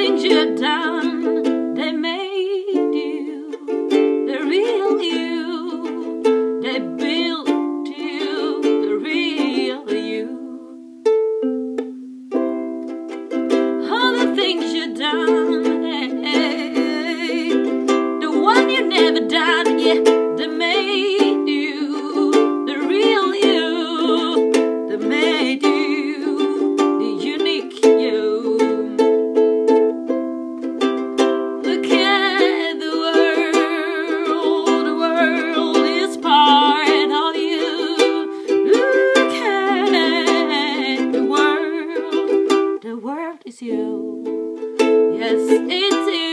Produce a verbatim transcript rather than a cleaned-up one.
things you've done, they made you the real you. They built you the real you. All the things you've done, hey, the one you never done, yeah, they made you the real you. They made you the unique you. Look at the world, the world is part of you. Look at the world, the world is you. Yes, it's you.